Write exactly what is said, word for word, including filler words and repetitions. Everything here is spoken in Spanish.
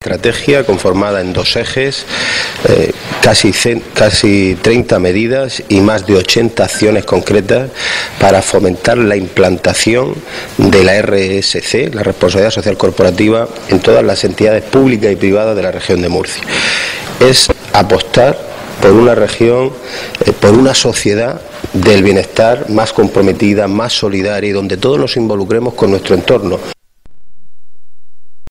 estrategia conformada en dos ejes, eh, casi, casi treinta medidas y más de ochenta acciones concretas para fomentar la implantación de la R S C, la responsabilidad social corporativa, en todas las entidades públicas y privadas de la región de Murcia. Es apostar por una región, eh, por una sociedad del bienestar más comprometida, más solidaria y donde todos nos involucremos con nuestro entorno.